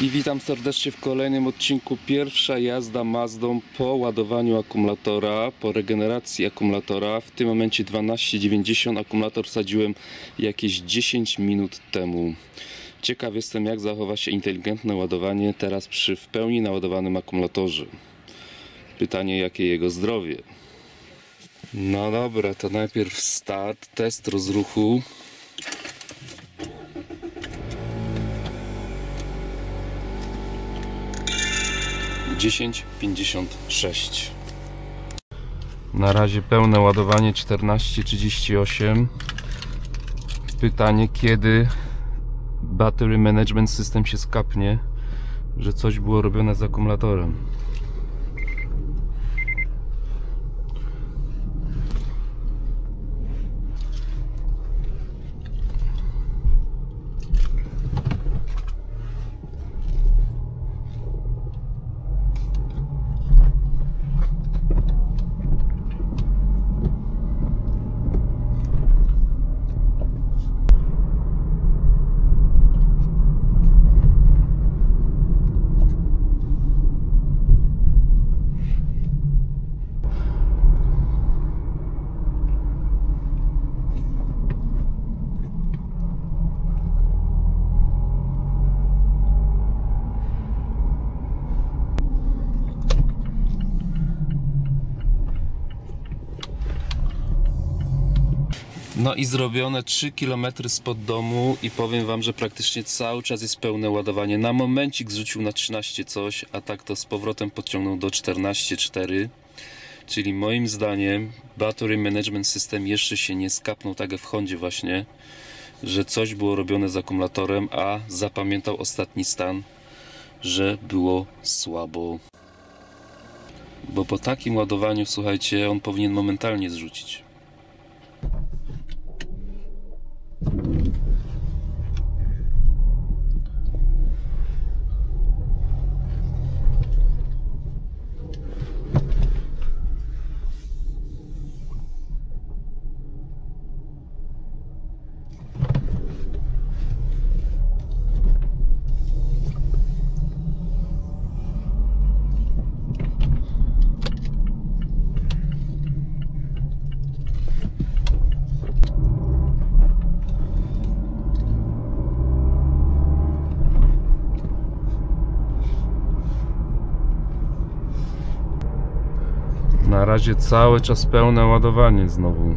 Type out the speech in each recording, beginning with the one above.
I witam serdecznie w kolejnym odcinku. Pierwsza jazda Mazdą po ładowaniu akumulatora, po regeneracji akumulatora. W tym momencie 12,90. Akumulator wsadziłem jakieś 10 minut temu. Ciekaw jestem, jak zachowa się inteligentne ładowanie teraz przy w pełni naładowanym akumulatorze. Pytanie, jakie jego zdrowie. No dobra, to najpierw start, test rozruchu. Dziesięć 56. Na razie pełne ładowanie 14:38. Pytanie, kiedy Battery Management System się skapnie, że coś było robione z akumulatorem. No i zrobione 3 km spod domu i powiem wam, że praktycznie cały czas jest pełne ładowanie. Na momencik zrzucił na 13 coś, a tak to z powrotem podciągnął do 14,4. Czyli moim zdaniem Battery Management System jeszcze się nie skapnął, tak jak w Hondzie właśnie, że coś było robione z akumulatorem, a zapamiętał ostatni stan, że było słabo. Bo po takim ładowaniu, słuchajcie, on powinien momentalnie zrzucić. Na razie cały czas pełne ładowanie znowu.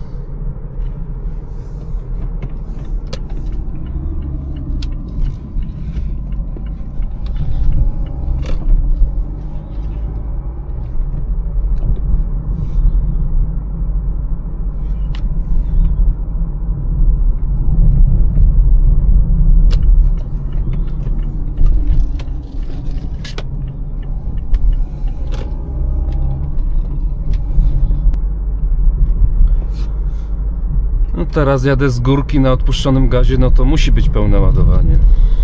Teraz jadę z górki na odpuszczonym gazie, no to musi być pełne ładowanie.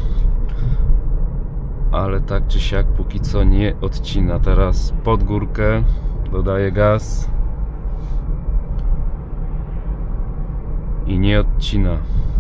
Ale tak czy siak póki co nie odcina. Teraz pod górkę dodaję gaz i nie odcina.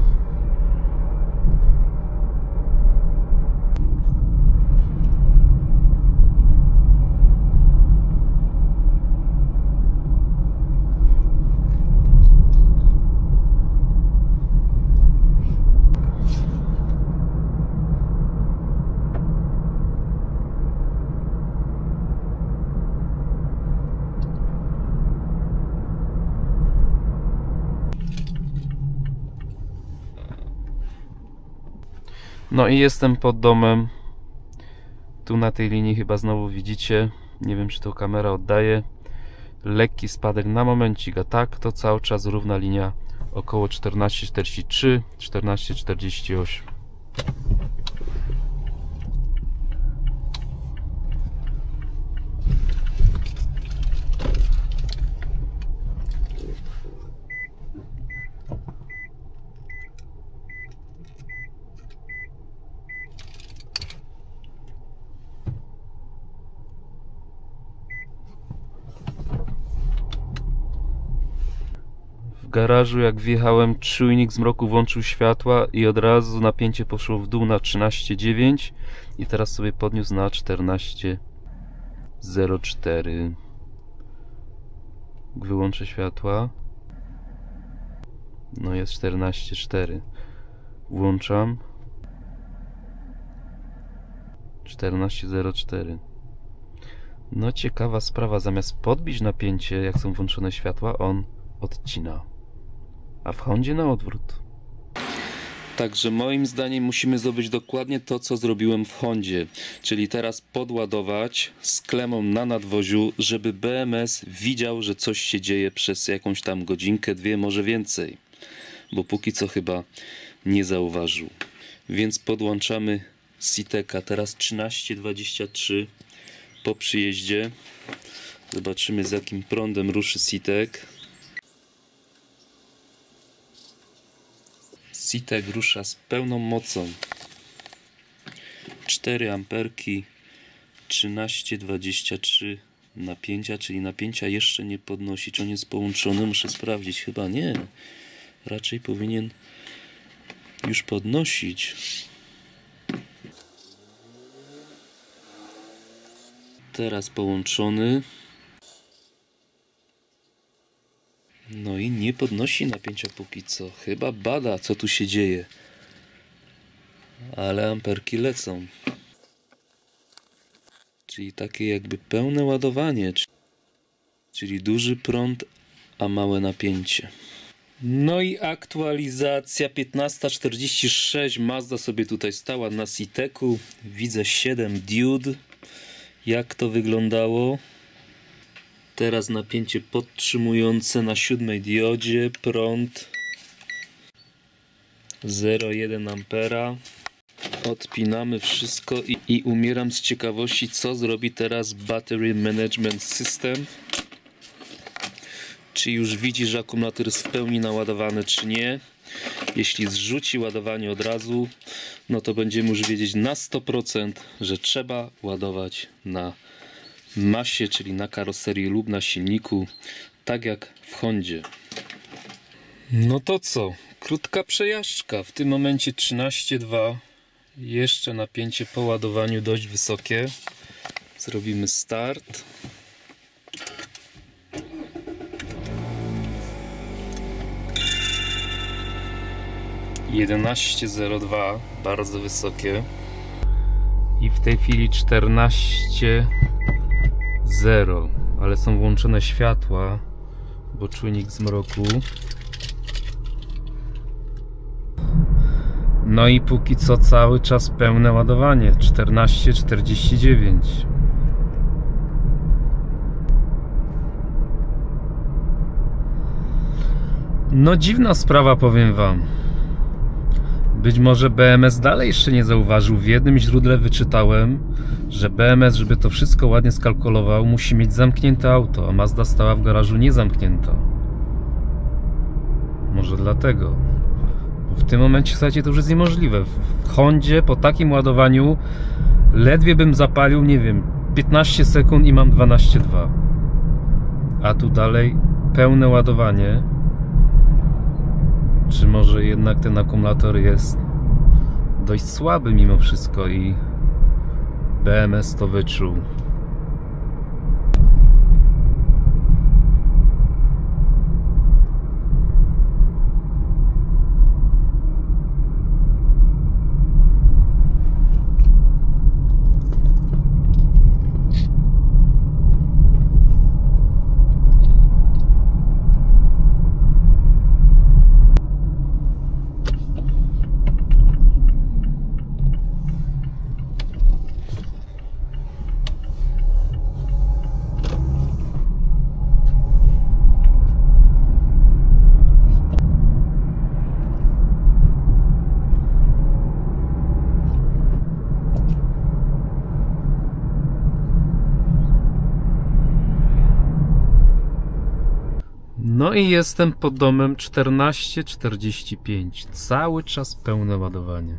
No i jestem pod domem. Tu na tej linii chyba znowu widzicie. Nie wiem, czy to kamera oddaje. Lekki spadek na momencik, a tak to cały czas równa linia, około 14,43, 14,48. garażu jak wjechałem, czujnik zmroku włączył światła i od razu napięcie poszło w dół na 13,9 i teraz sobie podniósł na 14,04. Wyłączę światła. No jest 14,4. Włączam. 14,04. No ciekawa sprawa, zamiast podbić napięcie, jak są włączone światła, on odcina. A w Hondzie na odwrót. Także moim zdaniem musimy zrobić dokładnie to, co zrobiłem w Hondzie. Czyli teraz podładować z klemą na nadwoziu, żeby BMS widział, że coś się dzieje przez jakąś tam godzinkę, dwie, może więcej. Bo póki co chyba nie zauważył. Więc podłączamy CITEC'a. Teraz 13,23 po przyjeździe. Zobaczymy, z jakim prądem ruszy CITEC. CITEC rusza z pełną mocą. 4 amperki, 13,23 napięcia, czyli napięcia jeszcze nie podnosi. Czy on jest połączony? Muszę sprawdzić. Chyba nie. Raczej powinien już podnosić. Teraz połączony. No i nie podnosi napięcia póki co. Chyba bada, co tu się dzieje. Ale amperki lecą. Czyli takie jakby pełne ładowanie. Czyli duży prąd, a małe napięcie. No i aktualizacja 15:46. Mazda sobie tutaj stała na CITEC'u. Widzę 7 diod. Jak to wyglądało? Teraz napięcie podtrzymujące na 7 diodzie. Prąd 0,1 ampera. Odpinamy wszystko i umieram z ciekawości, co zrobi teraz Battery Management System. Czy już widzi, że akumulator jest w pełni naładowany, czy nie. Jeśli zrzuci ładowanie od razu, no to będziemy już wiedzieć na 100%, że trzeba ładować na masie, czyli na karoserii lub na silniku, tak jak w Hondzie. No to co? Krótka przejażdżka. W tym momencie 13,2. Jeszcze napięcie po ładowaniu dość wysokie. Zrobimy start. (11,02), bardzo wysokie. I w tej chwili 14,0, ale są włączone światła, bo czujnik zmroku. No i póki co cały czas pełne ładowanie, 14,49. No dziwna sprawa, powiem wam. Być może BMS dalej jeszcze nie zauważył. W jednym źródle wyczytałem, że BMS, żeby to wszystko ładnie skalkulował, musi mieć zamknięte auto, a Mazda stała w garażu niezamknięta. Może dlatego. W tym momencie, słuchajcie, to już jest niemożliwe. W Hondzie po takim ładowaniu ledwie bym zapalił, nie wiem, 15 sekund i mam 12,2. A tu dalej pełne ładowanie. Czy może jednak ten akumulator jest dość słaby mimo wszystko i BMS to wyczuł. No i jestem pod domem 14:45. Cały czas pełne ładowanie.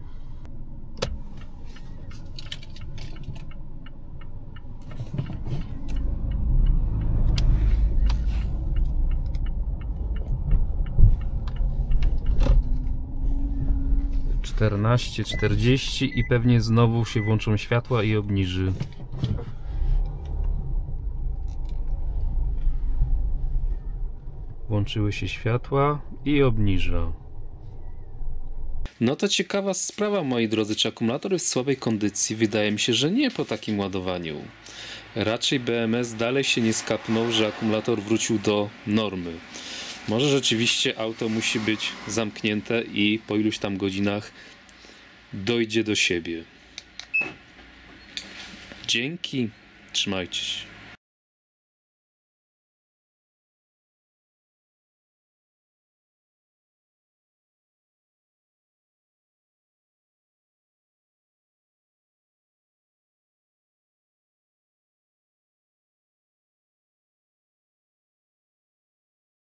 14:40 i pewnie znowu się włączą światła i obniży. Włączyły się światła i obniża. No to ciekawa sprawa, moi drodzy. Czy akumulator jest w słabej kondycji? Wydaje mi się, że nie po takim ładowaniu. Raczej BMS dalej się nie skapnął, że akumulator wrócił do normy. Może rzeczywiście auto musi być zamknięte i po iluś tam godzinach dojdzie do siebie. Dzięki, trzymajcie się.